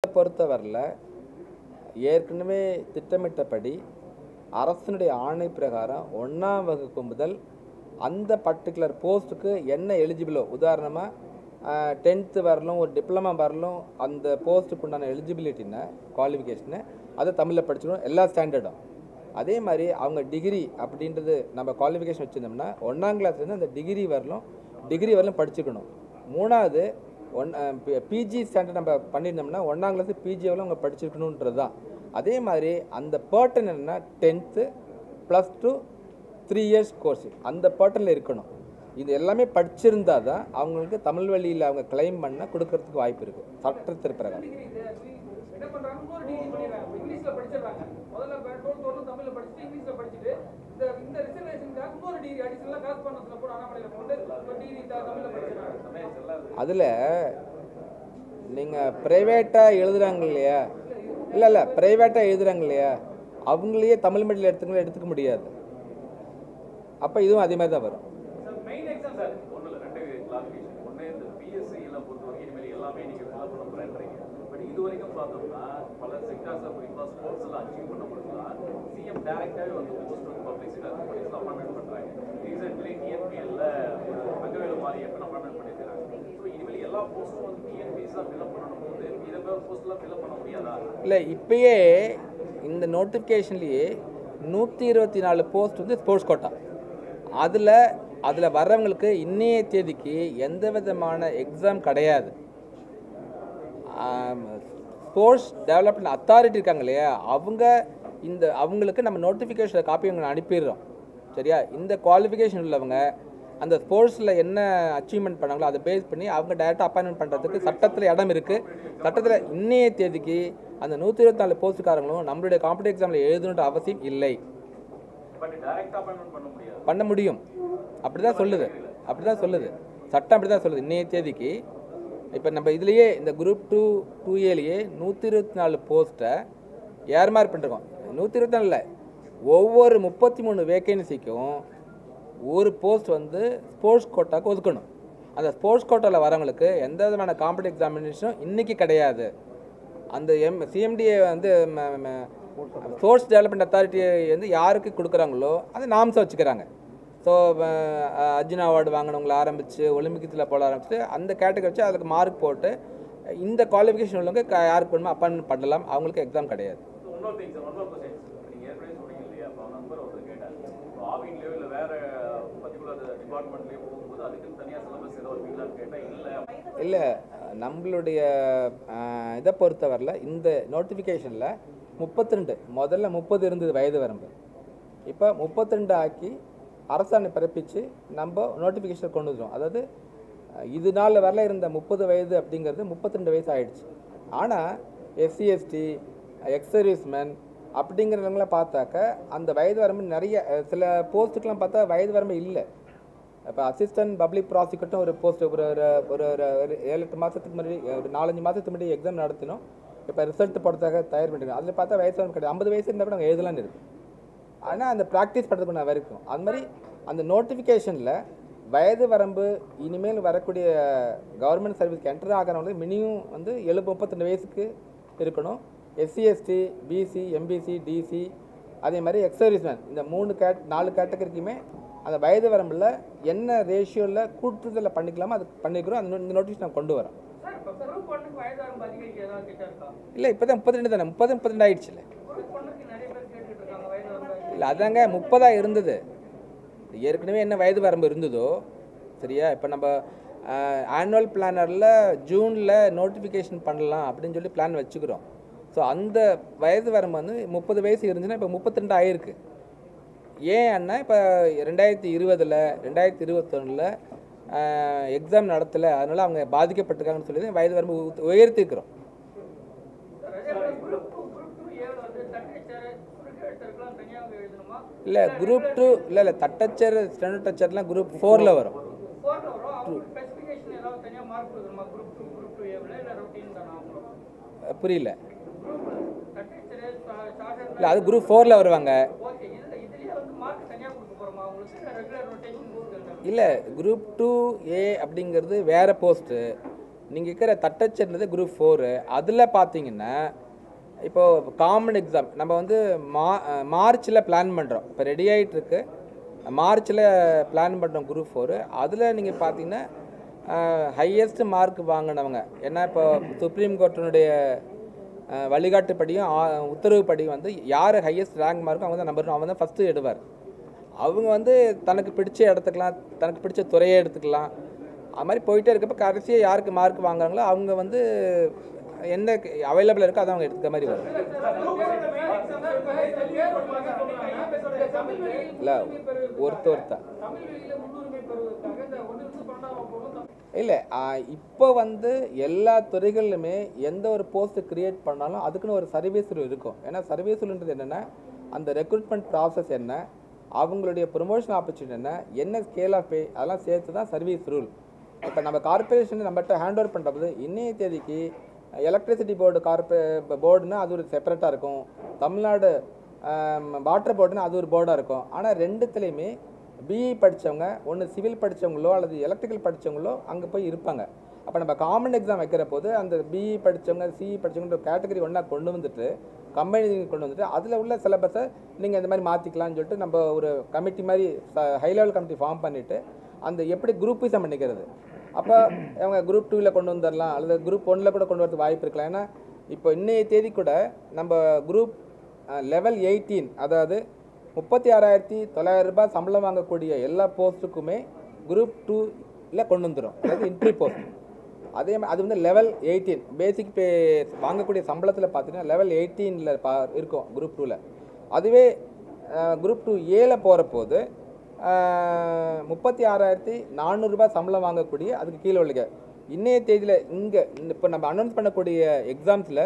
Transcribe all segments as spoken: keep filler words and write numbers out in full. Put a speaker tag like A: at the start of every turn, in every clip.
A: பொறுத்தவரையில் ஏற்கனவே திட்டமிட்டபடி அரசினுடைய ஆணை பிரகாரம் ஒன்றாம் வகுப்பு முதல் அந்த பர்டிகுலர் போஸ்ட்டுக்கு என்ன எலிஜிபிளோ, உதாரணமாக டென்த்து வரலும் ஒரு டிப்ளமா வரலும் அந்த போஸ்ட்டுக்கு உண்டான எலிஜிபிலிட்டின்னு குவாலிஃபிகேஷனை அதை தமிழில் படிச்சுக்கணும், எல்லா ஸ்டாண்டர்டும். அதே மாதிரி அவங்க டிகிரி அப்படின்றது நம்ம குவாலிஃபிகேஷன் வச்சுருந்தோம்னா ஒன்றாம் கிளாஸ்லேருந்து அந்த டிகிரி வரலும் டிகிரி வரலும் படிச்சுக்கணும். மூணாவது ஒன் பிஜி ஸ்டாண்டர்ட் நம்ம பண்ணியிருந்தோம்னா ஒன்றாம் கிளாஸு பிஜி வரலும் அவங்க படிச்சிருக்கணுன்றது தான். அதே மாதிரி அந்த பேர்டன் என்னென்னா tenth plus two three years course அந்த பேர்ட்டனில் இருக்கணும். இது எல்லாமே படிச்சிருந்தா தான் அவங்களுக்கு தமிழ் வழியில் அவங்க கிளைம் பண்ண கொடுக்கறதுக்கு வாய்ப்பு இருக்குது சட்டத்திற்கு பிரகாரம். அதில் நீங்கள் ப்ரைவேட்டாக எழுதுகிறாங்க இல்லையா, இல்லை இல்லை ப்ரைவேட்டாக எழுதுகிறாங்க இல்லையா, அவங்களையே தமிழ் மீடியம் எடுத்துக்க எடுத்துக்க முடியாது. அப்போ இதுவும் அதே மாதிரி தான் வரும்.
B: இதுவரைக்கும் பார்த்தோம்னா பல செக்டார்ஸ்ல குறிப்பா ஸ்போர்ட்ஸ்ல அச்சீவ் பண்ண முடியலாம். சிஎம் டைரக்டாவே வந்து போஸ்ட் ஆஃப் பப்ளிக் செக்டார் போலீஸ்ல அப்பாயின்மெண்ட் பண்றாங்க. ரீசென்ட்லி டிஎன்பிஎல்ல மகவேல மாதிரி எப்ப அப்பாயின்மெண்ட் பண்ணிருக்காங்க. ஸோ இனிமேல் எல்லா போஸ்டும் வந்து டிஎன்பிஎஸ்ஸா ஃபில்அப் பண்ணணும் போது இதை வேற போஸ்ட்லாம் ஃபில்அப் பண்ண முடியாதா?
A: இல்லை, இப்பயே இந்த நோட்டிஃபிகேஷன்லேயே நூற்றி இருபத்தி நாலு போஸ்ட் வந்து ஸ்போர்ட்ஸ் கோட்டா. அதில் அதில் வர்றவங்களுக்கு இன்னைய தேதிக்கு எந்த விதமான எக்ஸாம் கிடையாது. ஸ்போர்ட்ஸ் டெவலப்மெண்ட் அத்தாரிட்டி இருக்காங்க இல்லையா, அவங்க இந்த அவங்களுக்கு நம்ம நோட்டிஃபிகேஷன் காப்பி அவங்க அனுப்பிடுறோம். சரியா, இந்த குவாலிஃபிகேஷன் உள்ளவங்க அந்த ஸ்போர்ட்ஸில் என்ன அச்சீவ்மெண்ட் பண்ணாங்களோ அதை பேஸ் பண்ணி அவங்க டைரெக்டாக அப்பாயின்மெண்ட் பண்ணுறதுக்கு சட்டத்தில் இடம் இருக்குது. சட்டத்தில் இன்னைய தேதிக்கு அந்த நூற்றி இருபத்தி நாலு போஸ்ட்டுக்காரங்களும் நம்மளுடைய காம்படிட்டிவ் எக்ஸாமில் எழுதணுன்ற அவசியம் இல்லை. பண்ண முடியும், அப்படி தான் சொல்லுது அப்படி தான் சொல்லுது சட்டம், அப்படி தான் சொல்லுது இன்னைய தேதிக்கு. இப்போ நம்ம இதுலேயே இந்த குரூப் டூ டூ ஏலேயே நூற்றி இருபத்தி நாலு போஸ்ட்டை யார் மாதிரி பண்ணிருக்கோம். நூற்றி இருபத்தி நாலில் ஒவ்வொரு முப்பத்தி மூணு வேகன்சிக்கும் ஒரு போஸ்ட் வந்து ஸ்போர்ட்ஸ் கோட்டாவுக்கு ஒதுக்கணும். அந்த ஸ்போர்ட்ஸ் கோட்டாவில் வரவங்களுக்கு எந்த விதமான காம்படிட்டிவ் எக்ஸாமினேஷனும் இன்றைக்கி கிடையாது. அந்த எம் சிஎம்டிஏ வந்து ஸ்போர்ட்ஸ் டெவலப்மெண்ட் அத்தாரிட்டி வந்து யாருக்கு கொடுக்குறாங்களோ அதை நாம்ஸை வச்சுக்கிறாங்க. ஸோ அர்ஜுனா அவார்டு வாங்கினவங்களை ஆரம்பித்து ஒலிம்பிக்ஸில் போட ஆரம்பிச்சு அந்த கேட்டகரி வச்சு அதுக்கு மார்க் போட்டு இந்த குவாலிஃபிகேஷன் உள்ளவங்க யாருக்கு வேணுமோ அப்பாயின்மெண்ட் பண்ணலாம், அவங்களுக்கு எக்ஸாம் கிடையாது. இல்லை, நம்மளுடைய இதை பொறுத்தவரையில் இந்த நோட்டிஃபிகேஷனில் முப்பத்தி ரெண்டு முதல்ல முப்பது இருந்தது வயது வரம்பு, இப்போ முப்பத்தி ரெண்டு ஆக்கி அரசாணை பிறப்பித்து நம்ம நோட்டிஃபிகேஷன் கொண்டு வந்துடும். அதாவது இது நாள் வரல இருந்த முப்பது வயது அப்படிங்கிறது முப்பத்தி ரெண்டு வயசு ஆகிடுச்சு. ஆனால் எஸ்சி எஸ்டி எக்ஸ் சர்வீஸ்மேன் அப்படிங்கிறவங்களாம் பார்த்தாக்க அந்த வயது வரம்பு நிறைய சில போஸ்ட்டுக்கெலாம் பார்த்தா வயது வரம்பு இல்லை. இப்போ அசிஸ்டன்ட் பப்ளிக் ப்ராசிக்யூட்டும் ஒரு போஸ்ட் ஒரு ஒரு ஒரு ஏழு எட்டு மாதத்துக்கு முன்னாடி ஒரு நாலஞ்சு மாதத்துக்கு முன்னாடி எக்ஸாம் நடத்தினோம். இப்போ ரிசல்ட் போடுறதுக்காக தயார் பண்ணிருக்கோம். அதில் பார்த்தா வயசு வரம்பு கிடையாது, ஐம்பது வயசு இருந்தால் கூட நாங்கள் எழுதலான்னு இருக்கும். ஆனால் அந்த ப்ராக்டிஸ் பண்ணுறதுக்கு நான் வரைக்கும் அது மாதிரி அந்த நோட்டிஃபிகேஷனில் வயது வரம்பு இனிமேல் வரக்கூடிய கவர்மெண்ட் சர்வீஸ்க்கு என்டர் ஆகிறவங்களுக்கு மினிமம் வந்து எழுபது முப்பத்தெண்டு வயசுக்கு இருக்கணும். SC ST BC MBC DC அதே மாதிரி எக்ஸ் சர்வீஸ்மேன் இந்த மூணு கேட் நாலு கேட்டகரிக்குமே அந்த வயது வரம்பில் என்ன ரேஷியோவில் கூட்டுதலில் பண்ணிக்கலாமோ அது பண்ணிக்கிறோம். அந்த இந்த நோட்டிஃபிகேஷன் நான் கொண்டு வரோம். இல்லை, இப்போ தான் முப்பத்தி ரெண்டு தானே, முப்பது முப்பத்தி ரெண்டு ஆயிடுச்சு. இல்லை இல்லை அதாங்க முப்பதாக இருந்தது ஏற்கனவே என்ன வயது வரம்பு இருந்ததோ. சரியா, இப்போ நம்ம ஆனுவல் பிளானரில் ஜூனில் நோட்டிஃபிகேஷன் பண்ணலாம் அப்படின்னு சொல்லி பிளான் வச்சுக்கிறோம். ஸோ அந்த வயது வரம்பு வந்து முப்பது வயசு இருந்துச்சுன்னா இப்போ முப்பத்தி ரெண்டு ஆயிருக்கு. ஏன் அண்ணா இப்போ ரெண்டாயிரத்தி இருபதில் ரெண்டாயிரத்தி இருபத்தொன்னில் எக்ஸாம் நடத்தலை, அதனால் அவங்க பாதிக்கப்பட்டிருக்காங்கன்னு சொல்லி வயது வரம்பு உயர்த்திருக்கிறோம். இல்லை குரூப் டூ இல்லை இல்லை தட்டச்சர் ஸ்டெனோ டச்சர்லாம் குரூப் ஃபோரில் வரும். புரியல. இல்லை அது குரூப் ஃபோரில் வருவாங்க. இல்லை குரூப் டூ ஏ அப்படிங்கிறது வேறு போஸ்ட்டு, நீங்கள் இருக்கிற தட்டச்சுன்றது குரூப் ஃபோரு. அதில் பார்த்தீங்கன்னா இப்போது காமன் எக்ஸாம் நம்ம வந்து மா மார்ச்சில் பிளான் பண்ணுறோம். இப்போ ரெடி ஆகிட்டுருக்கு. மார்ச்சில் பிளான் பண்ணுறோம் குரூப் ஃபோரு. அதில் நீங்கள் பார்த்தீங்கன்னா ஹையஸ்ட் மார்க் வாங்கினவங்க, ஏன்னா இப்போ சுப்ரீம் கோர்ட்டினுடைய வழிகாட்டுப்படியும் உத்தரவுப்படியும் வந்து யார் ஹையஸ்ட் ரேங்க் மார்க்கும் அவங்க தான் நம்பர் அவங்க தான் ஃபஸ்ட்டு எடுவார். அவங்க வந்து தனக்கு பிடிச்ச இடத்துக்கலாம், தனக்கு பிடிச்ச துறையை எடுத்துக்கலாம். அது மாதிரி போயிட்டே இருக்கப்போ கடைசியாக யாருக்கு மார்க் வாங்குறாங்களோ அவங்க வந்து என்ன அவைலபிள் இருக்கோ அதை அவங்க எடுத்துக்க மாதிரி வரும். இல்லை ஒருத்த ஒருத்த இல்லை இப்போ வந்து எல்லா துறைகளிலுமே எந்த ஒரு போஸ்ட் கிரியேட் பண்ணாலும் அதுக்குன்னு ஒரு சர்வீஸ் ரூல் இருக்கும். ஏன்னா சர்வீஸ் ரூல்ன்றது என்னென்னா அந்த ரெக்ரூட்மெண்ட் ப்ராசஸ் என்ன, அவங்களுடைய ப்ரொமோஷன் ஆப்பர்ச்சுனிட்டி என்ன, என்ன ஸ்கேல் ஆஃப் பே, அதெல்லாம் சேர்த்து தான் சர்வீஸ் ரூல். இப்போ நம்ம கார்பரேஷன் நம்மகிட்ட ஹேண்ட் ஓவர் பண்ணுறது இன்னைய தேதிக்கு எலக்ட்ரிசிட்டி போர்டு கார்பே போர்டுன்னா அது ஒரு செப்பரேட்டாக இருக்கும். தமிழ்நாடு வாட்டர் போர்டுன்னா அது ஒரு போர்டாக இருக்கும். ஆனால் ரெண்டுத்துலேயுமே பிஇ படித்தவங்க, ஒன்று சிவில் படித்தவங்களோ அல்லது எலக்ட்ரிக்கல் படித்தவங்களோ அங்கே போய் இருப்பாங்க. அப்போ நம்ம காமன் எக்ஸாம் வைக்கிற போது அந்த பிஇ படித்தவங்க சிஇ படித்தவங்க கேட்டகரி ஒன்றா கொண்டு வந்துட்டு கம்பெனி கொண்டு வந்துட்டு அதில் உள்ள சிலபஸை நீங்கள் இந்த மாதிரி மாற்றிக்கலாம்னு சொல்லிட்டு நம்ம ஒரு கமிட்டி மாதிரி ஹை லெவல் கமிட்டி ஃபார்ம் பண்ணிவிட்டு அந்த எப்படி குரூப் வைஸாக பண்ணிக்கிறது. அப்போ அவங்க குரூப் டூவில் கொண்டு வந்துடலாம் அல்லது குரூப் ஒன்றில் கூட கொண்டு வரதுக்கு வாய்ப்பு இருக்கலாம். ஏன்னா இப்போ இன்னைய தேதி கூட நம்ம குரூப் லெவல் எயிட்டீன், அதாவது முப்பத்தி ஆறாயிரத்தி தொள்ளாயிரம் ரூபாய் சம்பளம் வாங்கக்கூடிய எல்லா போஸ்ட்டுக்குமே குரூப் டூவில் கொண்டு வந்துடும், அதாவது இன்ட்ரி போஸ்ட். அதே மாதிரி அது வந்து லெவல் எயிட்டீன் பேசிக் பே வாங்கக்கூடிய சம்பளத்தில் பார்த்தீங்கன்னா லெவல் எயிட்டீனில் பா இருக்கும் குரூப் டூவில். அதுவே குரூப் டூ ஏல போகிற போது முப்பத்தி ஆறாயிரத்தி நானூறுரூபா சம்பளம் வாங்கக்கூடிய அதுக்கு கீழே உள்ள இன்னைய தேதியில் இங்கே இப்போ நம்ம அனௌன்ஸ் பண்ணக்கூடிய எக்ஸாம்ஸில்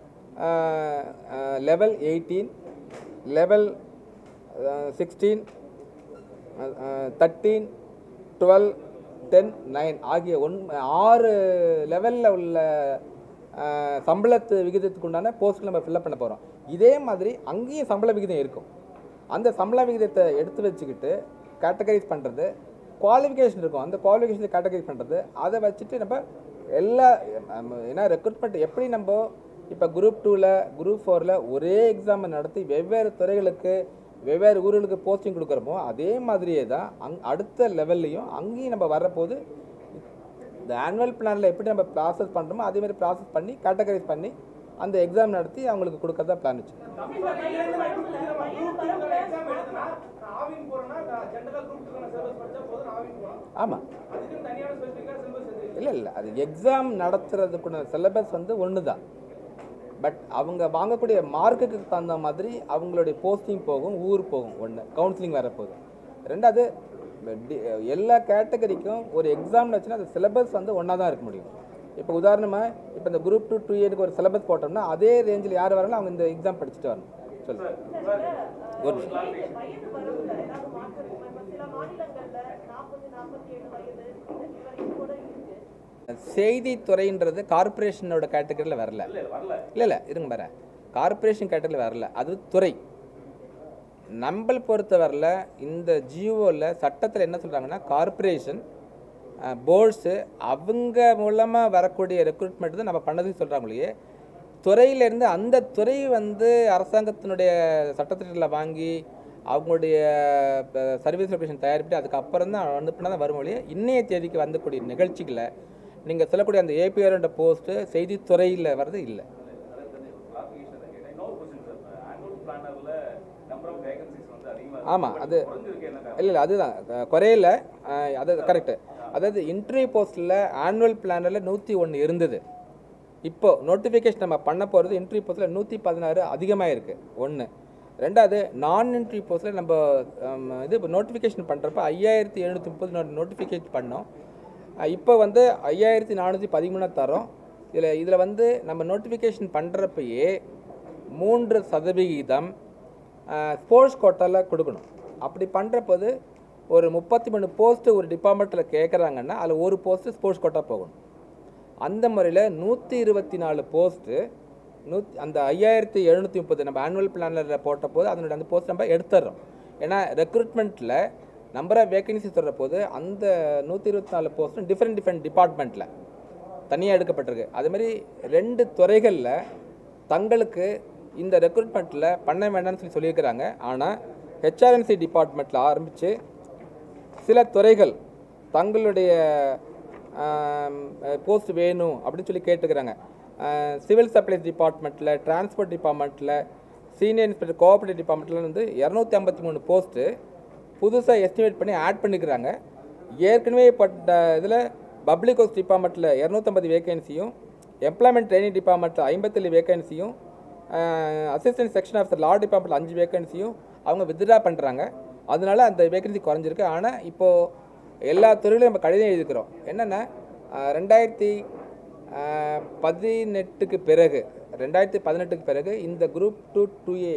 A: level eighteen, level sixteen, thirteen, twelve, ten, nine ஆகிய ஒன் ஆறு லெவலில் உள்ள சம்பளத்து விகிதத்துக்கு உண்டான போஸ்ட் நம்ம ஃபில்அப் பண்ண போகிறோம். இதே மாதிரி அங்கேயும் சம்பள விகிதம் இருக்கும். அந்த சம்பள விகிதத்தை எடுத்து வச்சுக்கிட்டு கேட்டகரைஸ் பண்ணுறது, குவாலிஃபிகேஷன் இருக்கும், அந்த குவாலிஃபிகேஷனை கேட்டகரைஸ் பண்ணுறது, அதை வச்சுட்டு நம்ம எல்லா ஏன்னா ரெக்ரூட்மெண்ட் எப்படி நம்ம இப்போ குரூப் டூவில் குரூப் ஃபோரில் ஒரே எக்ஸாமை நடத்தி வெவ்வேறு துறைகளுக்கு வெவ்வேறு ஊர்களுக்கு போஸ்டிங் கொடுக்குறப்போ அதே மாதிரியே தான் அங் அடுத்த லெவல்லையும் அங்கேயும் நம்ம வரப்போது இந்த ஆனுவல் பிளானில் எப்படி நம்ம ப்ராசஸ் பண்ணுறோமோ அதேமாதிரி ப்ராசஸ் பண்ணி கேட்டகரைஸ் பண்ணி அந்த எக்ஸாம் நடத்தி அவங்களுக்கு கொடுக்கறதா பிளான் வச்சு. ஆமாம், இல்லை இல்லை அது எக்ஸாம் நடத்துறதுக்குள்ள சிலபஸ் வந்து ஒன்று தான். பட் அவங்க வாங்கக்கூடிய மார்க்குக்கு தகுந்த மாதிரி அவங்களுடைய போஸ்டிங் போகும், ஊர் போகும். ஒன்று கவுன்சிலிங் வரப்போகுது. ரெண்டாவது எல்லா கேட்டகரிக்கும் ஒரு எக்ஸாம்னு வச்சுன்னா அந்த சிலபஸ் வந்து ஒன்றா தான் இருக்க முடியும். இப்போ உதாரணமாக இப்போ இந்த குரூப் டூ டூ ஏனுக்கு ஒரு சிலபஸ் போட்டோம்னா அதே ரேஞ்சில் யார் வராலும் அவங்க இந்த எக்ஸாம் படிச்சுட்டு வரணும். சொல்லுங்கள். ஒரு செய்தித்துறைன்றது கார்பரேஷனோட கேட்டகரியில் வரல. இல்லை இல்லை இருங்க பாரு, கார்பரேஷன் கேட்டகரியில் வரல, அது துறை. நம்மளை பொறுத்த வரல இந்த ஜியோவில் சட்டத்தில் என்ன சொல்கிறாங்கன்னா கார்பரேஷன் போர்ட்ஸு அவங்க மூலமாக வரக்கூடிய ரெக்ரூட்மெண்ட் தான் நம்ம பண்ணதுன்னு சொல்கிறாங்களே, துறையிலேருந்து அந்த துறை வந்து அரசாங்கத்தினுடைய சட்டத்திட்டத்தில் வாங்கி அவங்களுடைய சர்வீஸ் ரெப்ரேஷன் தயாரிப்பிட்டு அதுக்கப்புறம் தான் அனுப்பினா தான் வரும் மொழியே. இன்றைய தேதிக்கு வந்தக்கூடிய நிகழ்ச்சிகளை நீங்கள் சொல்லக்கூடிய அந்த ஏபிஆர்ன்ற போஸ்ட்டு செய்தித்துறையில் வர்றது இல்லை. ஆமாம், அது இல்லை இல்லை அதுதான் குறையில, அது கரெக்டு. அதாவது இன்டர்வியூ போஸ்ட்டில் ஆனுவல் பிளானில் நூற்றி ஒன்று இருந்தது. இப்போது நோட்டிஃபிகேஷன் நம்ம பண்ண போகிறது இன்டர்வியூ போஸ்ட்டில் நூற்றி பதினாறு அதிகமாக இருக்குது. ஒன்று. ரெண்டாவது நான் இன்டர்வியூ போஸ்ட்டில் நம்ம இது இப்போ நோட்டிஃபிகேஷன் பண்ணுறப்ப ஐயாயிரத்தி எழுநூற்றி முப்பது நோட்டிஃபிகேஷன் பண்ணோம். இப்போ வந்து ஐயாயிரத்தி நானூற்றி பதிமூணாக தரோம். இதில் இதில் வந்து நம்ம நோட்டிஃபிகேஷன் பண்ணுறப்பயே மூன்று சதவிகிதம் ஸ்போர்ட்ஸ் கோட்டாவில் கொடுக்கணும். அப்படி பண்ணுறப்போது ஒரு முப்பத்தி மூணு போஸ்ட்டு ஒரு டிபார்ட்மெண்ட்டில் கேட்குறாங்கன்னா அதில் ஒரு போஸ்ட்டு ஸ்போர்ட்ஸ் கோட்டா போகணும். அந்த முறையில் நூற்றி இருபத்தி நாலு போஸ்ட்டு நூற்றி அந்த ஐயாயிரத்தி எழுநூற்றி முப்பது நம்ம ஆனுவல் பிளானில் போட்ட போது அதனுடைய அந்த போஸ்ட் நம்ம எடுத்துடுறோம். ஏன்னா ரெக்ரூட்மெண்ட்டில் நம்பர் ஆஃப் வேகன்சி சொல்கிற போது அந்த நூற்றி இருபத்தி நாலு போஸ்ட்டும் டிஃப்ரெண்ட் டிஃப்ரெண்ட் டிபார்ட்மெண்ட்டில் தனியாக எடுக்கப்பட்டிருக்கு. அதுமாதிரி ரெண்டு துறைகளில் தங்களுக்கு இந்த ரெக்ரூட்மெண்ட்டில் பண்ண வேண்டாம்னு சொல்லி சொல்லியிருக்கிறாங்க. ஆனால் ஹெச்ஆர்என்சி டிபார்ட்மெண்ட்டில் ஆரம்பித்து சில துறைகள் தங்களுடைய போஸ்ட் வேணும் அப்படின்னு சொல்லி கேட்டுக்கிறாங்க. சிவில் சப்ளைஸ் டிபார்ட்மெண்ட்டில், டிரான்ஸ்போர்ட் டிபார்ட்மெண்ட்டில், சீனியர் இன்ஸ்பெக்டர் கோஆப்ரேட்டிவ் டிபார்ட்மெண்ட்டில் வந்து இரநூத்தி ஐம்பத்தி மூணு போஸ்ட்டு புதுசாக எஸ்டிமேட் பண்ணி ஆட் பண்ணிக்கிறாங்க. ஏற்கனவே பட்ட இதில் பப்ளிக் ஹவுஸ் டிபார்ட்மெண்ட்டில் இரநூத்தம்பது வேகன்சியும், எம்ப்ளாய்மெண்ட் ட்ரைனிங் டிபார்ட்மெண்ட்டில் ஐம்பத்தேழு வேகன்சியும், அசிஸ்டன்ட் செக்ஷன் ஆஃபீஸர் லா டிபார்ட்மெண்ட்டில் அஞ்சு வேகன்சியும் அவங்க வித்ட்ரா பண்ணுறாங்க. அதனால அந்த வேகன்சி குறைஞ்சிருக்கு. ஆனால் இப்போது எல்லா துறையிலும் நம்ம கடிதம் எழுதிக்கிறோம். என்னென்னா ரெண்டாயிரத்தி பதினெட்டுக்கு பிறகு ரெண்டாயிரத்தி பதினெட்டுக்கு பிறகு இந்த குரூப் டூ டூ ஏ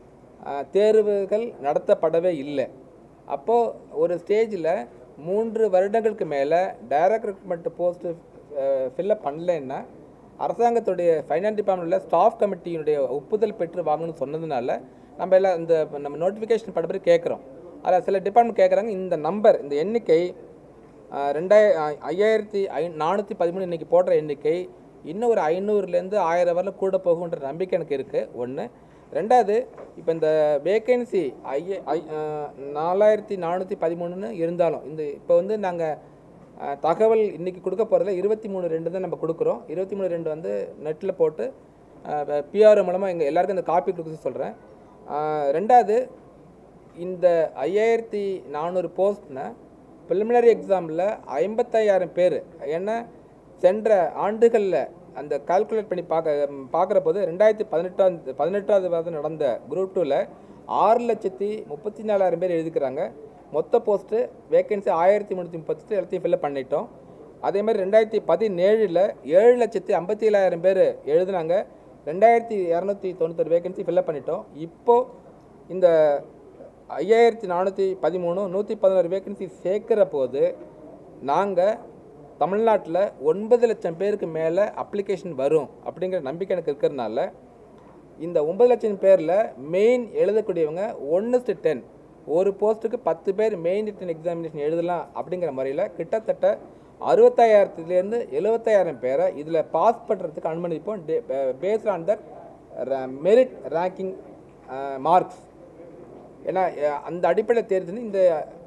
A: தேர்வுகள் நடத்தப்படவே இல்லை. அப்போது ஒரு ஸ்டேஜில் மூன்று வருடங்களுக்கு மேலே டைரக்ட் ரெக்ரூட்மெண்ட் போஸ்ட்டு ஃபில்லப் பண்ணலைன்னா அரசாங்கத்துடைய ஃபைனான்ஸ் டிபார்ட்மெண்ட்டில் ஸ்டாஃப் கமிட்டியினுடைய ஒப்புதல் பெற்று வாங்கணும்னு சொன்னதுனால நம்ம எல்லாம் இந்த நம்ம நோட்டிஃபிகேஷன் படப்படி கேட்குறோம். அதில் சில டிபார்ட்மெண்ட் கேட்குறாங்க, இந்த நம்பர் இந்த எண்ணிக்கை ரெண்டாய ஐயாயிரத்தி ஐ நானூற்றி பதிமூணு இன்றைக்கி போடுற எண்ணிக்கை இன்னும் ஒரு ஐநூறுலேருந்து ஆயிரம் வரல கூட போகுன்ற நம்பிக்கை எனக்கு இருக்குது. ஒன்று. ரெண்டாவது, இப்போ இந்த வேக்கன்சி ஐய ஐ நாலாயிரத்தி நானூற்றி பதிமூணுன்னு இருந்தாலும் இந்த இப்போ வந்து நாங்கள் தகவல் இன்றைக்கி கொடுக்க போகிறதுல இருபத்தி மூணு ரெண்டு தான் நம்ம கொடுக்குறோம். இருபத்தி மூணு ரெண்டு வந்து நெட்டில் போட்டு பிஆர்ஓ மூலமாக எங்கள் எல்லாருக்கும் இந்த காப்பி கொடுக்க சொல்கிறேன். ரெண்டாவது, இந்த ஐயாயிரத்தி நானூறு போஸ்ட்னா ப்ரிலிமினரி எக்ஸாமில் ஐம்பத்தையாயிரம் பேர். ஏன்னா சென்ற ஆண்டுகளில் அந்த கால்குலேட் பண்ணி பார்க்க பார்க்குற போது ரெண்டாயிரத்தி பதினெட்டாம் பதினெட்டாவது வருடம் நடந்த குரூப் டூவில் ஆறு லட்சத்தி முப்பத்தி நாலாயிரம் பேர் எழுதிக்கிறாங்க. மொத்த போஸ்ட்டு வேக்கன்சி ஆயிரத்தி முந்நூற்றி முப்பத்தி எல்லாத்தையும் ஃபில்லப் பண்ணிட்டோம். அதே மாதிரி ரெண்டாயிரத்தி பதினேழில் ஏழு லட்சத்தி ஐம்பத்தி ஏழாயிரம் பேர் எழுதினாங்க. ரெண்டாயிரத்தி இரநூத்தி தொண்ணூத்தொரு வேக்கன்சி ஃபில்லப் பண்ணிட்டோம். இப்போது இந்த ஐயாயிரத்தி நானூற்றி பதிமூணு நூற்றி பதினோரு வேக்கன்சி சேர்க்குற போது நாங்கள் தமிழ்நாட்டில் ஒன்பது லட்சம் பேருக்கு மேலே அப்ளிகேஷன் வரும் அப்படிங்கிற நம்பிக்கை எனக்கு இருக்கிறதுனால இந்த ஒன்பது லட்சம் பேரில் மெயின் எழுதக்கூடியவங்க ஒன்று டென் ஒரு போஸ்ட்டுக்கு பத்து பேர் மெயின் ரிட்டன் எக்ஸாமினேஷன் எழுதலாம் அப்படிங்கிற முறையில் கிட்டத்தட்ட அறுபத்தாயிரத்துலேருந்து எழுபத்தாயிரம் பேரை இதில் பாஸ் பண்ணுறதுக்கு அனுமதிப்போம். Based on that merit ranking marks. ஏன்னா அந்த அடிப்படையில் தேர்தல் இந்த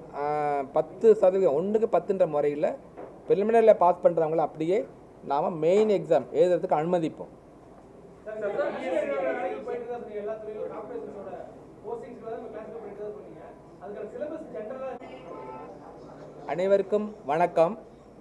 A: பத்து சதவீதம் ஒன்றுக்கு பத்துன்ற முறையில் ப்ரிலிமினரியில் பாஸ் பண்ணுறவங்கள அப்படியே நாம் மெயின் எக்ஸாம் எழுதுறதுக்கு அனுமதிப்போம். அனைவருக்கும் வணக்கம்.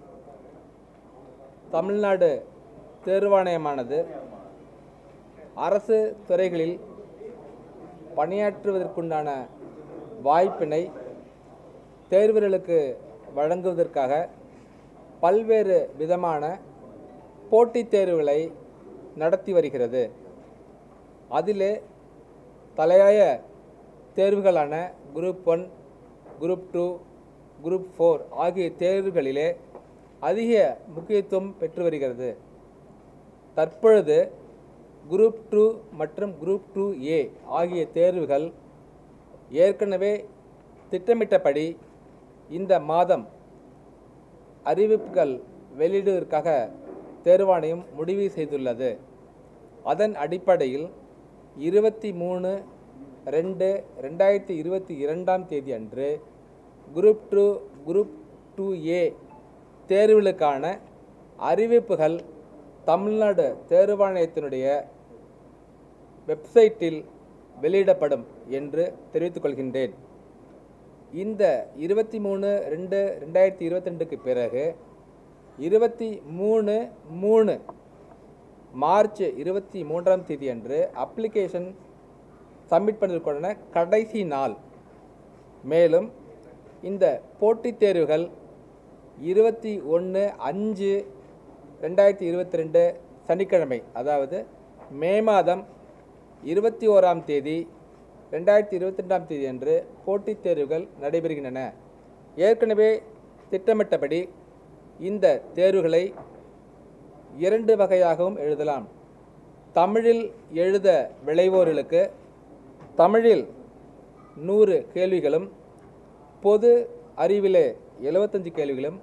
A: தமிழ்நாடு தேர்வாணையமானது அரசு துறைகளில் பணியாற்றுவதற்குண்டான வாய்ப்பினை தேர்வர்களுக்கு வழங்குவதற்காக பல்வேறு விதமான போட்டித் தேர்வுகளை நடத்தி வருகிறது. அதிலே தலையாய தேர்வுகளான group one, group two, group four ஆகிய தேர்வுகளிலே அதிக முக்கியத்துவம் பெற்று வருகிறது. தற்பொழுது குரூப் டூ மற்றும் குரூப் டூ ஏ ஆகிய தேர்வுகள் ஏற்கனவே திட்டமிட்டபடி இந்த மாதம் அறிவிப்புகள் வெளியிடுவதற்காக தேர்வாணையம் முடிவு செய்துள்ளது. அதன் அடிப்படையில் இருபத்தி மூணு ரெண்டு ரெண்டாயிரத்தி இருபத்தி இரண்டாம் தேதி அன்று குரூப் டூ குரூப் டூ ஏ தேர்வுகளுக்கான அறிவிப்புகள் தமிழ்நாடு தேர்வாணையத்தினுடைய வெப்சைட்டில் வெளியிடப்படும் என்று தெரிவித்துக் கொள்கின்றேன். இந்த இருபத்தி மூணு ரெண்டு ரெண்டாயிரத்தி இருபத்தி ரெண்டுக்கு பிறகு இருபத்தி மூணு மூணு மார்ச் இருபத்தி மூன்றாம் தேதி அன்று அப்ளிகேஷன் சப்மிட் பண்ணுவதற்கான கடைசி நாள். மேலும் இந்த போட்டித் தேர்வுகள் இருபத்தி ஒன்று அஞ்சு ரெண்டாயிரத்தி இருபத்தி ரெண்டு சனிக்கிழமை, அதாவது மே மாதம் இருபத்தி ஓராம் தேதி ரெண்டாயிரத்தி இருபத்தி ரெண்டாம் தேதி அன்று போட்டித் தேர்வுகள் நடைபெறுகின்றன. ஏற்கனவே திட்டமிட்டபடி இந்த தேர்வுகளை இரண்டு வகையாகவும் எழுதலாம். தமிழில் எழுத விளைவோர்களுக்கு தமிழில் நூறு கேள்விகளும், பொது அறிவிலே எழுபத்தஞ்சு கேள்விகளும்,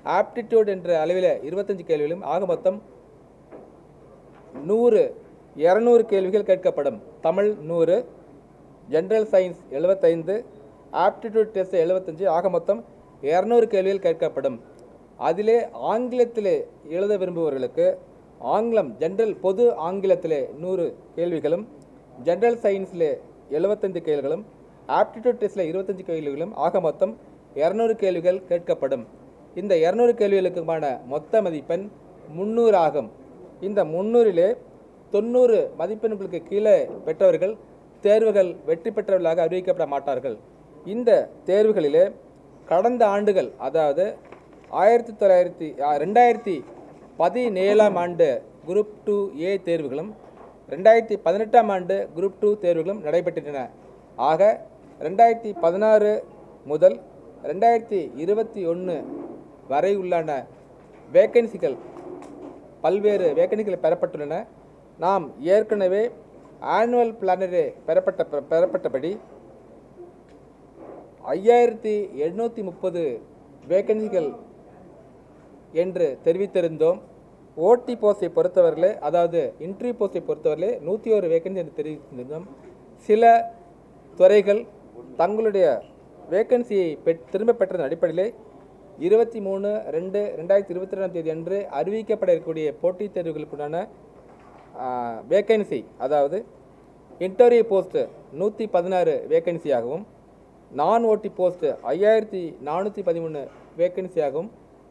A: ஆப்டிடியூட் என்ற அளவில் இருபத்தஞ்சு கேள்விகளும் ஆக மொத்தம் நூறு இரநூறு கேள்விகள் கேட்கப்படும். தமிழ் நூறு, ஜென்ரல் சயின்ஸ் எழுபத்தைந்து, ஆப்டிடியூட் டெஸ்ட் எழுபத்தஞ்சு, ஆக மொத்தம் இரநூறு கேள்விகள் கேட்கப்படும். அதிலே ஆங்கிலத்திலே எழுத விரும்புபவர்களுக்கு ஆங்கிலம் ஜென்ரல் பொது ஆங்கிலத்திலே நூறு கேள்விகளும், ஜென்ரல் சயின்ஸிலே எழுபத்தஞ்சு கேள்விகளும், ஆப்டிடியூட் டெஸ்ட்டில் இருபத்தஞ்சு கேள்விகளும், ஆக மொத்தம் இரநூறு கேள்விகள் கேட்கப்படும். இந்த இரநூறு கேள்விகளுக்குமான மொத்த மதிப்பெண் முந்நூறு ஆகும். இந்த முந்நூறிலே தொண்ணூறு மதிப்பெண்களுக்கு கீழே பெற்றவர்கள் தேர்வுகள் வெற்றி பெற்றவர்களாக அறிவிக்கப்பட மாட்டார்கள். இந்த தேர்வுகளிலே கடந்த ஆண்டுகள், அதாவது ஆயிரத்தி தொள்ளாயிரத்தி ரெண்டாயிரத்தி பதினேழாம் ஆண்டு குரூப் டூ ஏ தேர்வுகளும் ரெண்டாயிரத்தி பதினெட்டாம் ஆண்டு குரூப் டூ தேர்வுகளும் நடைபெற்றன. ஆக ரெண்டாயிரத்தி பதினாறு முதல் ரெண்டாயிரத்தி இருபத்தி ஒன்று வரை உள்ளான வேக்கன்சிகள், பல்வேறு வேக்கன்சிகள் பெறப்பட்டுள்ளன. நாம் ஏற்கனவே ஆனுவல் பிளானரே பெறப்பட்ட பெறப்பட்டபடி ஐயாயிரத்தி எண்ணூற்றி முப்பது வேக்கன்சிகள் என்று தெரிவித்திருந்தோம். ஓடி போஸ்டை பொறுத்தவரையிலே, அதாவது இன்டர்வியூ போஸ்டை பொறுத்தவரையிலே நூற்றி ஒரு வேக்கன்சி என்று தெரிவித்திருந்தோம். சில துறைகள் தங்களுடைய வேக்கன்சியை பெற் திரும்ப பெற்றதன் அடிப்படையிலே இருபத்தி மூணு ரெண்டு ரெண்டாயிரத்தி இருபத்தி ரெண்டாம் தேதி அன்று அறிவிக்கப்பட இருக்கக்கூடிய போட்டித் தேர்வுகளுக்குண்டான வேக்கன்சி, அதாவது இன்டர்வியூ போஸ்ட்டு நூற்றி பதினாறு வேக்கன்சியாகவும், நான் ஓட்டி போஸ்ட்டு ஐயாயிரத்தி நானூற்றி பதிமூணு வேக்கன்சியாகவும்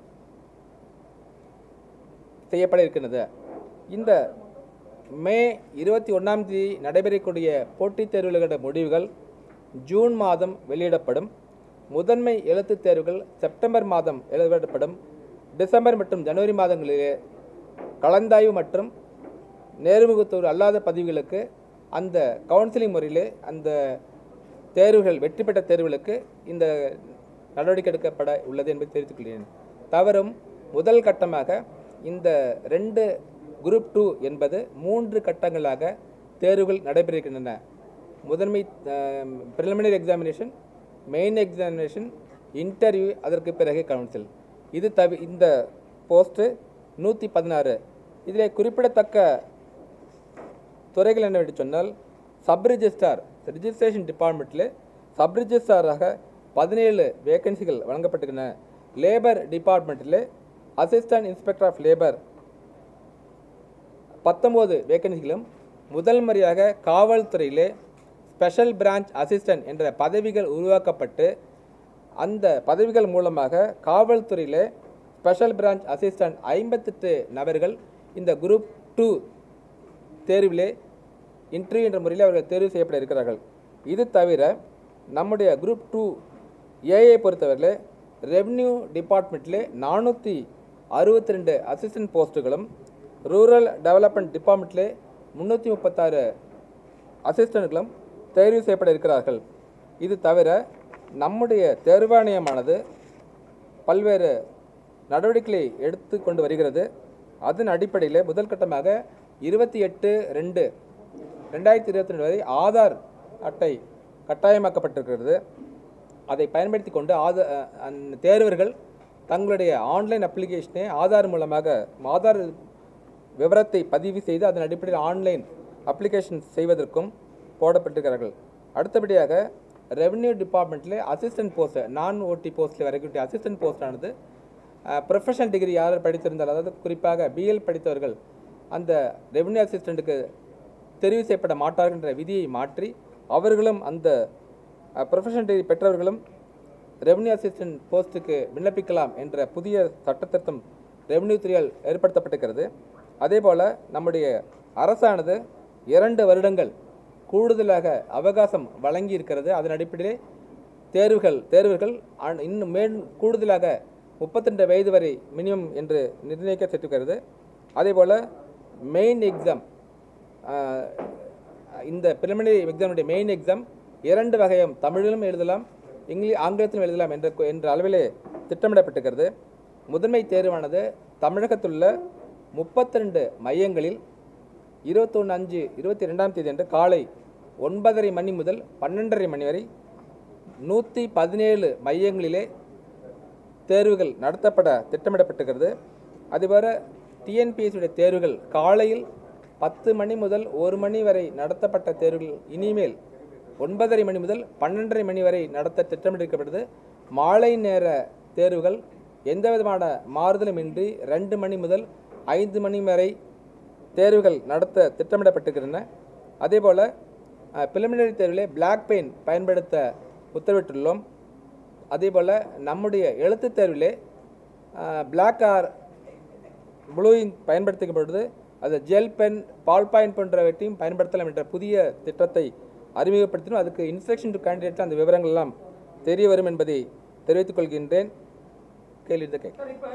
A: செய்யப்பட இருக்கின்றது. இந்த மே இருபத்தி ஒன்றாம் தேதி நடைபெறக்கூடிய போட்டித் தேர்வுகளோட முடிவுகள் ஜூன் மாதம் வெளியிடப்படும். முதன்மை எழுத்துத் தேர்வுகள் செப்டம்பர் மாதம் வெளியிடப்படும். டிசம்பர் மற்றும் ஜனவரி மாதங்களிலே கலந்தாய்வு மற்றும் நேர்முகத்தோர் அல்லாத பதிவுகளுக்கு அந்த கவுன்சிலிங் முறையிலே அந்த தேர்வுகள் வெற்றி பெற்ற தேர்வுகளுக்கு இந்த நடவடிக்கை எடுக்கப்பட உள்ளது என்பதை தெரிவித்துக் கொள்கிறேன். தவறும் முதல் கட்டமாக இந்த ரெண்டு குரூப் டூ என்பது மூன்று கட்டங்களாக தேர்வுகள் நடைபெறுகின்றன. முதன்மை preliminary examination, main examination, interview, அதற்கு பிறகு கவுன்சில். இது தவி இந்த போஸ்ட்டு நூற்றி பதினாறு. இதில் குறிப்பிடத்தக்க துறைகள் என்னவென்று சொன்னால், சப் ரிஜிஸ்டார் ரிஜிஸ்ட்ரேஷன் டிபார்ட்மெண்ட்டில் சப் ரிஜிஸ்டாராக பதினேழு வேக்கன்சிகள் வழங்கப்பட்டுள்ளன. லேபர் டிபார்ட்மெண்ட்டில் அசிஸ்டன்ட் இன்ஸ்பெக்டர் ஆஃப் லேபர் பத்தொம்போது வேக்கன்சிகளும், முதல் முறையாக காவல்துறையிலே ஸ்பெஷல் பிரான்ச் அசிஸ்டன்ட் என்ற பதவிகள் உருவாக்கப்பட்டு அந்த பதவிகள் மூலமாக காவல்துறையிலே ஸ்பெஷல் பிரான்ச் அசிஸ்டன்ட் ஐம்பத்தெட்டு நபர்கள் இந்த குரூப் டூ தேர்விலே இன்டர்வியூ என்ற முறையில் அவர்கள் தேர்வு செய்யப்பட இருக்கிறார்கள். இது தவிர நம்முடைய குரூப் டூ ஏஐ பொறுத்தவரையில் ரெவென்யூ டிபார்ட்மெண்ட்டிலே நானூற்றி அறுபத்தி ரெண்டு அசிஸ்டன்ட் போஸ்ட்டுகளும், ரூரல் டெவலப்மெண்ட் டிபார்ட்மெண்ட்டிலே முந்நூற்றி முப்பத்தாறு அசிஸ்டன்ட்களும் தேர்வு செய்யப்பட இருக்கிறார்கள். இது தவிர நம்முடைய தேர்வாணையமானது பல்வேறு நடவடிக்கைகளை எடுத்து கொண்டு வருகிறது. அதன் அடிப்படையில் முதல் கட்டமாக இருபத்தி எட்டு ரெண்டு ரெண்டாயிரத்தி இருபத்தி ரெண்டு வரை ஆதார் அட்டை கட்டாயமாக்கப்பட்டிருக்கிறது. அதை பயன்படுத்தி கொண்டு ஆதார் அந்த தேர்வர்கள் தங்களுடைய ஆன்லைன் அப்ளிகேஷனை ஆதார் மூலமாக ஆதார் விவரத்தை பதிவு செய்து அதன் அடிப்படையில் ஆன்லைன் அப்ளிகேஷன் செய்வதற்கும் போடப்பட்டிருக்கிறார்கள். அடுத்தபடியாக ரெவென்யூ டிபார்ட்மெண்ட்டில் அசிஸ்டன்ட் போஸ்ட்டு, நான் ஓடி போஸ்ட்டில் வரைக்கூடிய அசிஸ்டன்ட் போஸ்டானது ப்ரொஃபஷனல் டிகிரி யார் படித்திருந்தால், அதாவது குறிப்பாக பிஎல் படித்தவர்கள் அந்த ரெவென்யூ அசிஸ்டண்ட்டுக்கு தெரிவு செய்யப்பட மாட்டார்கள் என்ற விதியை மாற்றி அவர்களும் அந்த ப்ரொஃபஷனல் டிகிரி பெற்றவர்களும் ரெவென்யூ அசிஸ்டன்ட் போஸ்ட்டுக்கு விண்ணப்பிக்கலாம் என்ற புதிய சட்டத்திருத்தம் ரெவென்யூ துறையால் ஏற்படுத்தப்பட்டிருக்கிறது. அதேபோல் நம்முடைய அரசானது இரண்டு வருடங்கள் கூடுதலாக அவகாசம் வழங்கி இருக்கிறது. அதன் அடிப்படையிலே தேர்வுகள் தேர்வுகள் இன்னும் மேல் கூடுதலாக முப்பத்தி ரெண்டு வயது வரை மினிமம் என்று நிர்ணயிக்கப்பட்டிருக்கிறது. அதேபோல் மெயின் எக்ஸாம், இந்த பிரிலிமினரி எக்ஸாமுடைய மெயின் எக்ஸாம் இரண்டு வகையும் தமிழிலும் எழுதலாம், இங்கிலீஷ் ஆங்கிலத்திலும் எழுதலாம் என்ற என்ற அளவிலே திட்டமிடப்பட்டிருக்கிறது. முதன்மை தேர்வானது தமிழகத்துள்ள முப்பத்தி ரெண்டு மையங்களில் இருபத்தொன்று அஞ்சு இருபத்தி ரெண்டாம் தேதி அன்று காலை ஒன்பதரை மணி முதல் பன்னெண்டரை மணி வரை நூற்றி பதினேழு மையங்களிலே தேர்வுகள் நடத்தப்பட திட்டமிடப்பட்டிருக்கிறது. அதுபோல டிஎன்பிஎஸ்சியுடைய தேர்வுகள் காலையில் பத்து மணி முதல் ஒரு மணி வரை நடத்தப்பட்ட தேர்வுகள் இனிமேல் ஒன்பதரை மணி முதல் பன்னெண்டரை மணி வரை நடத்த திட்டமிட்டிருக்கப்படுது. மாலை நேர தேர்வுகள் எந்த விதமான மாறுதலும் இன்றி ரெண்டு மணி முதல் ஐந்து மணி வரை தேர்வுகள் நடத்த திட்டமிடப்பட்டிருக்கின்றன. அதேபோல் பிலிமினரி தேர்விலே பிளாக் பெயின் பயன்படுத்த உத்தரவிட்டுள்ளோம். அதேபோல் நம்முடைய எழுத்துத் தேர்விலே பிளாக் ஆர் ப்ளூ இங்க் பயன்படுத்தப்படுவது, அது ஜெல் பென், பால் பாயிண்ட் போன்றவற்றையும் பயன்படுத்தலாம் என்ற புதிய திட்டத்தை அறிமுகப்படுத்தினோம். அதுக்கு இன்ஸ்ட்ரக்ஷன் டு கேண்டிடேட் அந்த விவரங்கள் எல்லாம் தெரிய வரும் என்பதை தெரிவித்துக் கொள்கின்றேன். கேள்வி கேட்க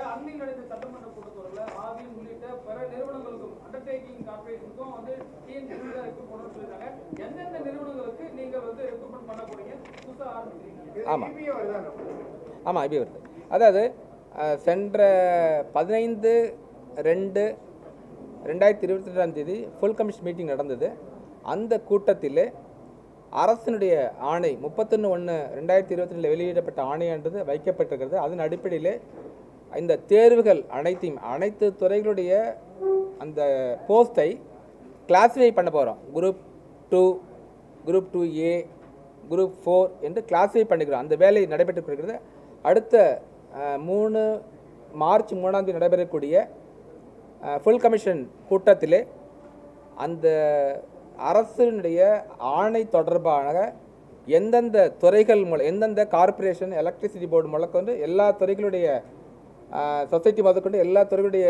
A: ஆமாம் ஆமாம் இப்படி வருது. அதாவது சென்ற பதினைந்து ரெண்டு ரெண்டாயிரத்தி இருபத்தி ரெண்டாம் தேதி ஃபுல் கமிஷன் மீட்டிங் நடந்தது. அந்த கூட்டத்தில் அரசினுடைய ஆணை முப்பத்தொன்று ஒன்று ரெண்டாயிரத்தி இருபத்தி ரெண்டில் வெளியிடப்பட்ட ஆணையானது வைக்கப்பட்டிருக்கிறது. அதன் அடிப்படையில் இந்த தேர்வுகள் அனைத்தையும் அனைத்து துறைகளுடைய அந்த போஸ்ட்டை கிளாஸிஃபை பண்ண போகிறோம். Group two, group two A, group four என்று கிளாஸிஃபை பண்ணிக்கிறோம். அந்த வேலை நடைபெற்று இருக்கிறது. அடுத்த மூணு மார்ச் மூணாம் தேதி நடைபெறக்கூடிய ஃபுல் கமிஷன் கூட்டத்திலே அந்த அரசினுடைய ஆணை தொடர்பாக எந்தெந்த துறைகள் மூலம் எந்தெந்த கார்ப்பரேஷன், எலக்ட்ரிசிட்டி போர்டு முதற்கொண்டு எல்லா துறைகளுடைய சொசைட்டி முதற்கொண்டு எல்லா துறைகளுடைய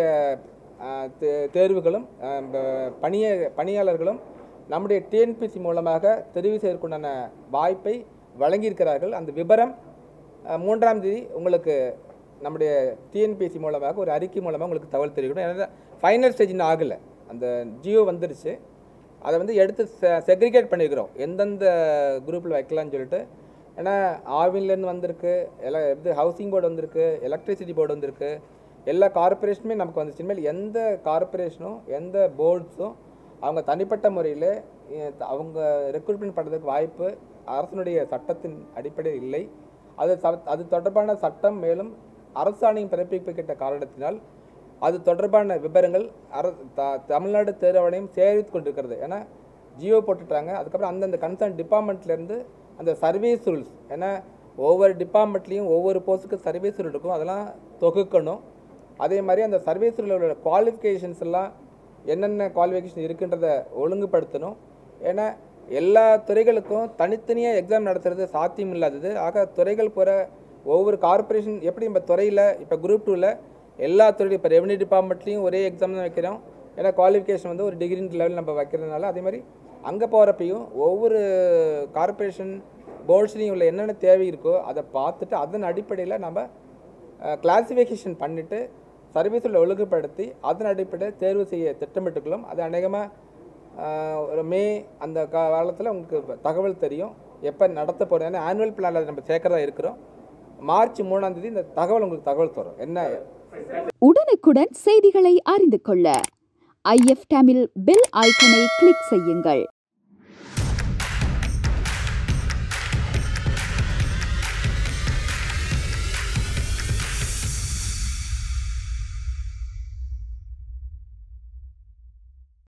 A: தேர்வுகளும் பணிய பணியாளர்களும் நம்முடைய டிஎன்பிஎஸ்சி மூலமாக தெரிவு செய்வதற்குண்டான வாய்ப்பை வழங்கியிருக்கிறார்கள். அந்த விபரம் மூன்றாம் தேதி உங்களுக்கு நம்முடைய டிஎன்பிஎஸ்சி மூலமாக ஒரு அறிக்கை மூலமாக உங்களுக்கு தகவல் தெரிவிக்கணும். ஏன்னா ஃபைனல் ஸ்டேஜ் இன்னும் ஆகலை, அந்த ஜியோ வந்துருச்சு. அதை வந்து எடுத்து செக்ரிகேட் பண்ணியிருக்கிறோம் எந்தெந்த குரூப்பில் வைக்கலான்னு சொல்லிட்டு. ஏன்னா ஆவின்லேருந்து வந்திருக்கு, எல இது ஹவுசிங் போர்டு வந்திருக்கு, எலக்ட்ரிசிட்டி போர்டு வந்திருக்கு, எல்லா கார்பரேஷனுமே நமக்கு வந்துச்சு. இனிமேல் எந்த கார்பரேஷனும் எந்த போர்ட்ஸும் அவங்க தனிப்பட்ட முறையில் அவங்க ரெக்ரூட்மெண்ட் பண்ணுறதுக்கு வாய்ப்பு அரசனுடைய சட்டத்தின் அடிப்படையில் இல்லை. அது அது தொடர்பான சட்டம் மேலும் அரசாணையும் பிறப்பிக்கப்பட்ட காரணத்தினால் அது தொடர்பான விவரங்கள் அர த தமிழ்நாடு தேர்வாணையம் சேகரித்து கொண்டிருக்கிறது. ஏன்னா ஜியோ போட்டுட்டாங்க. அதுக்கப்புறம் அந்தந்த கன்சர்ன் டிபார்ட்மெண்ட்லேருந்து அந்த சர்வீஸ் ரூல்ஸ், ஏன்னா ஒவ்வொரு டிபார்ட்மெண்ட்லேயும் ஒவ்வொரு போஸ்ட்டுக்கு சர்வீஸ் ரூல் இருக்கும், அதெல்லாம் தொகுக்கணும். அதே மாதிரி அந்த சர்வீஸ் ரூலோட குவாலிஃபிகேஷன்ஸ் எல்லாம் என்னென்ன குவாலிஃபிகேஷன் இருக்குன்றதை ஒழுங்குபடுத்தணும். ஏன்னா எல்லா துறைகளுக்கும் தனித்தனியாக எக்ஸாம் நடத்துறது சாத்தியம் இல்லாதது. ஆக துறைகள் போகிற ஒவ்வொரு கார்பரேஷன் எப்படி இப்போ துறையில் இப்போ குரூப் டூவில் எல்லா துறையும் இப்போ ரெவன்யூ டிபார்ட்மெண்ட்லேயும் ஒரே எக்ஸாம் தான் வைக்கிறோம். ஏன்னா குவாலிஃபிகேஷன் வந்து ஒரு டிகிரி லெவல் நம்ம வைக்கிறதுனால அதே மாதிரி அங்கே போகிறப்பையும் ஒவ்வொரு கார்பரேஷன் போர்ட்ஸ்லையும் உள்ள என்னென்ன தேவை இருக்கோ அதை பார்த்துட்டு அதன் அடிப்படையில் நம்ம கிளாஸிஃபிகேஷன் பண்ணிவிட்டு சர்வீஸில் ஒழுங்குபடுத்தி அதன் அடிப்படையில் தேர்வு செய்ய திட்டமிட்டுக்கலாம். அது அநேகமாக ஒரு மே அந்த காலத்தில் உங்களுக்கு தகவல் தெரியும் எப்போ நடத்த போகிறோம். ஏன்னா ஆனுவல் பிளானில் நம்ம சேர்க்கறதா இருக்கிறோம். மார்ச் மூணாம் தேதி இந்த தகவல் உங்களுக்கு தகவல் தரும். என்ன
C: உடனுக்குடன் செய்திகளை அறிந்து கொள்ள ஐ எஃப் தமிழ் பெல் ஐக்கனை கிளிக் செய்யுங்கள்.